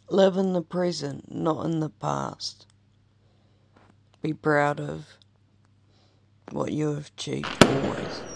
Live in the present, not in the past. Be proud of what you have achieved always.